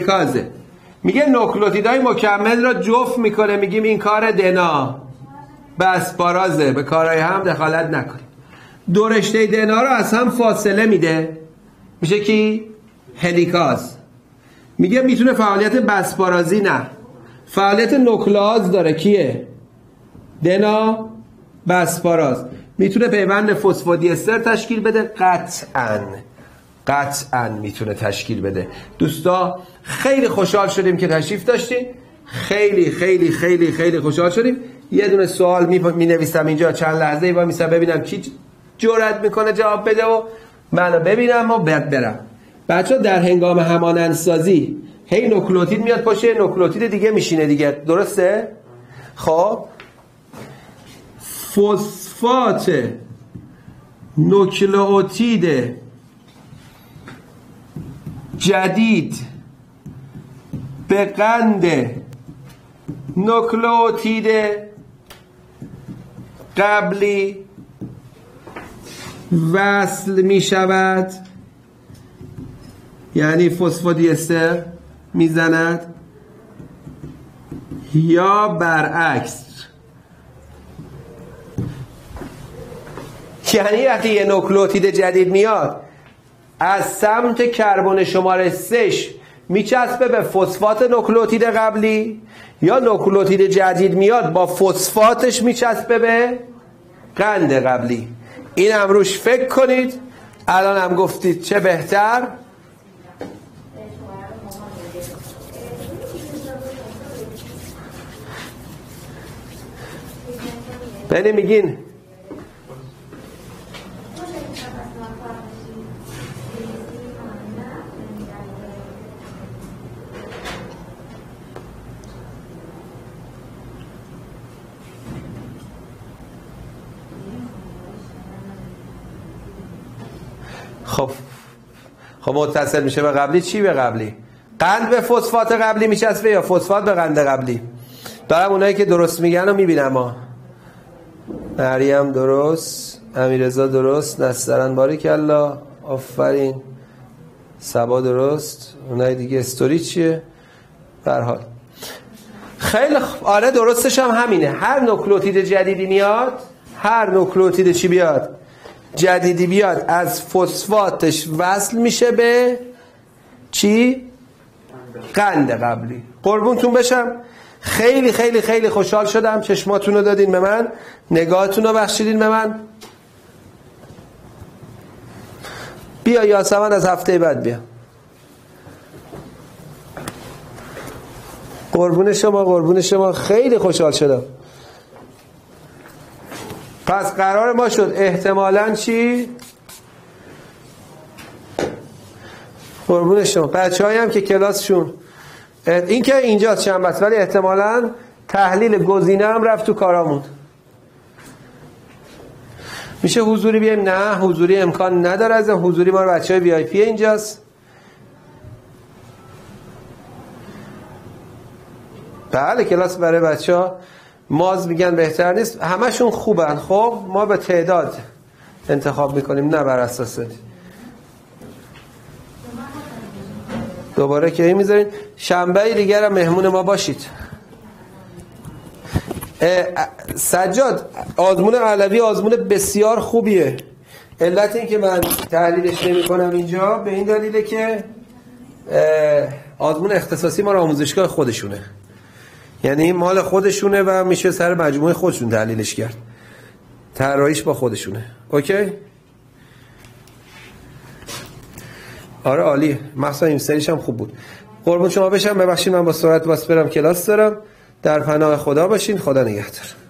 هلیکازه. میگه نوکلئوتیدهای مکمل را جفت میکنه. میگیم این کار دنا بسپارازه، به کارهای هم دخالت نکنید. دو رشته دی ان ای رو از هم فاصله میده، میشه کی؟ هلیکاز. میگه میتونه فعالیت بسپارازی نه، فعالیت نوکلئاز داره. کیه؟ دی ان ای بسپاراز. میتونه پیوند فسفودی استر تشکیل بده، قطعاً قطعاً میتونه تشکیل بده. دوستا خیلی خوشحال شدیم که تشریف داشتین، خیلی خیلی خیلی خیلی خوشحال شدیم. یه دونه سوال می نویسم اینجا، چند لحظه ای وایمیسم ببینم کی جرأت میکنه جواب بده و منو ببینم و بعد برم. بچه‌ها در هنگام همانندسازی هی نوکلئوتید میاد پشت نوکلئوتید دیگه میشینه دیگه، درسته؟ خب فسفات نوکلئوتید جدید به قند نوکلئوتید قبلی وصل می شود، یعنی فسفودی استر می زند، یا برعکس. یعنی وقتی یه نوکلئوتید جدید میاد از سمت کربن شماره سه میچسبه به فسفات نوکلئوتید قبلی، یا نوکلئوتید جدید میاد با فسفاتش میچسبه به قند قبلی. این هم روش فکر کنید. الان هم گفتید چه بهتر. بله میگین خب خب متصل میشه به قبلی. چی به قبلی؟ قند به فسفات قبلی میچسبه یا فسفات به قند قبلی؟ دارم اونایی که درست میگن رو میبینم. ها مریم درست، امیررضا درست، نسترن باریکالله، آفرین، سبا درست، اونایی دیگه استوری چیه؟ به هر حال خیلی خب. آره درستش هم همینه. هر نوکلئوتید جدیدی میاد، هر نوکلئوتید چی بیاد؟ جدیدی بیاد، از فسفاتش وصل میشه به چی؟ قند قبلی. قربونتون بشم. خیلی خیلی خیلی خوشحال شدم چشماتون رو دادین به من، نگاهتون رو بخشیدین به من. بیا یاسمن از هفته بعد بیا. قربون شما، قربون شما، خیلی خوشحال شدم. پس قرار ما شد احتمالاً چی؟ قربون شما. بچه هایی هم که کلاسشون این که اینجا چند بس، ولی احتمالاً تحلیل گزینه هم رفت تو کارامون. میشه حضوری بیایم؟ نه حضوری امکان نداره. از حضوری ما رو بچه های وی آی پی اینجاست. بله کلاس برای بچه ها ماز میگن بهتر نیست، همشون خوبن. خب ما به تعداد انتخاب میکنیم نه بر اساس. دوباره که میذارین شنبه دیگر هم مهمون ما باشید. سجاد آزمون علوی آزمون بسیار خوبیه. علت این که من تحلیلش نمی کنم اینجا به این دلیله که آزمون اختصاصی ما رو آموزشگاه خودشونه، یعنی مال خودشونه و میشه سر مجموعه خودشون تحلیلش کرد. طراحیش با خودشونه. اوکی؟ آره عالی. مثلا این سریش هم خوب بود. قربون شما بشم. ببخشید من با سرعت واسه برم کلاس دارم. در پناه خدا باشین. خدا نگهدار.